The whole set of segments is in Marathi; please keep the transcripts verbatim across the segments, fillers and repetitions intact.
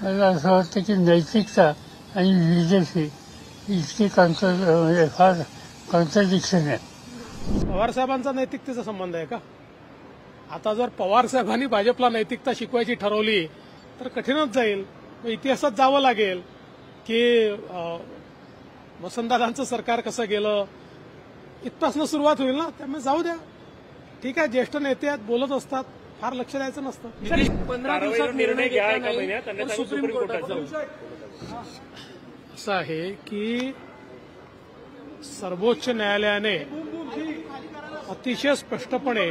मला असं वाटतं की नैतिकता आणि लिडरशिप इतकी कॉन्ट्र म्हणजे फार कॉन्ट्रडिक्शन आहे. पवार साहेबांचा नैतिकतेचा संबंध आहे का? आता जर पवार साहेबांनी भाजपला नैतिकता शिकवायची ठरवली तर कठीणच जाईल. इतिहासात जावं लागेल की वसंतदादांचं सरकार कसं गेलं इथपासून सुरुवात होईल ना. त्यामुळे जाऊ द्या. ठीक आहे, ज्येष्ठ नेते आहेत, बोलत असतात, फार लक्ष द्यायचं नसतं. पंधरा दिवसात निर्णय घ्या एका महिन्यात सुप्रीम कोर्टात जाऊ. असं आहे की सर्वोच्च न्यायालयाने अतिशय स्पष्टपणे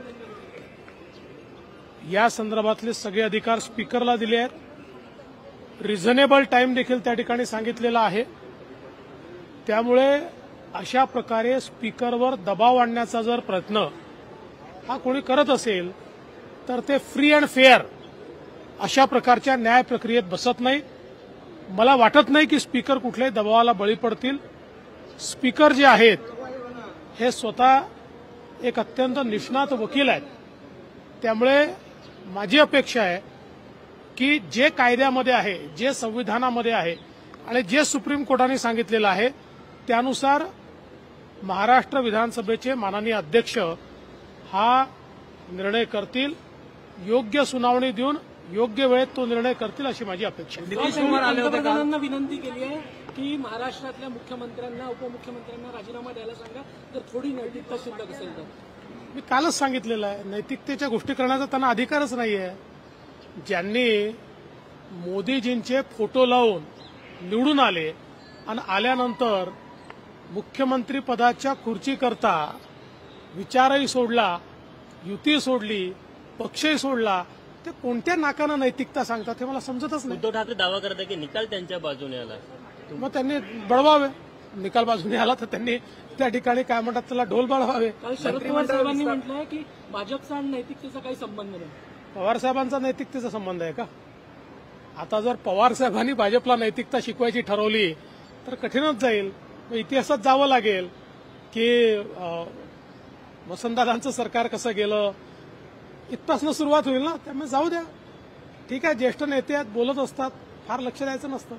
या संदर्भातले सगळे अधिकार स्पीकरला दिले आहेत. रिझनेबल टाइम देखील त्या ठिकाणी सांगितलेला आहे. त्यामुळे अशा प्रकारे स्पीकरवर दबाव आणण्याचा जर प्रयत्न हा कोणी करत असेल तर ते फ्री अँड फेअर अशा प्रकारच्या न्याय प्रक्रियेत बसत नाही. मला वाटत नाही की स्पीकर कुठल्याही दबावाला बळी पडतील. स्पीकर जे आहेत हे स्वतः एक अत्यंत निष्णात वकील आहेत. त्यामुळे माझी अपेक्षा आहे की जे कायद्यामध्ये आहे, जे संविधानामध्ये आहे आणि जे सुप्रीम कोर्टाने सांगितलेलं आहे त्यानुसार महाराष्ट्र विधानसभेचे माननीय अध्यक्ष हा निर्णय करतील. योग्य सुनावणी देऊन योग्य वेळेत तो निर्णय करतील अशी माझी अपेक्षा आहे. पंतप्रधानांना विनंती केली आहे की महाराष्ट्रातल्या मुख्यमंत्र्यांना उपमुख्यमंत्र्यांना राजीनामा द्यायला सांगा जर थोडी नैतिकता शिल्लक असेल तर. मी कालच सांगितलेलं आहे, नैतिकतेच्या गोष्टी करण्याचा त्यांना अधिकारच नाहीये. ज्यांनी मोदीजींचे फोटो लावून निवडून आले आणि आल्यानंतर मुख्यमंत्री पदाच्या खुर्चीकरता विचारही सोडला, युती सोडली, पक्षही सोडला, ते कोणत्या नाकानं नैतिकता सांगतात हे मला समजतच नाही. उद्धव ठाकरे दावा करतात की निकाल त्यांच्या बाजूने आला. मग त्यांनी बळवावे. निकाल बाजूने आला तर त्यांनी त्या ठिकाणी काय म्हणतात त्याला ढोल बळवावे. शरद पवार साहेबांनी म्हटलंय की भाजपचा आणि नैतिकतेचा काही संबंध नाही. पवार साहेबांचा नैतिकतेचा संबंध आहे का? आता जर पवार साहेबांनी भाजपला नैतिकता शिकवायची ठरवली तर कठीणच जाईल. इतिहासात जावं लागेल की वसंतदादांचं सरकार कसं गेलं इथपासून सुरुवात होईल ना. त्यामुळे जाऊ द्या. ठीक आहे, ज्येष्ठ नेते आहेत, बोलत असतात, फार लक्ष द्यायचं नसतं.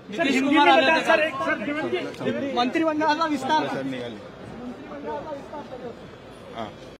मंत्रिमंडळाचा विस्तार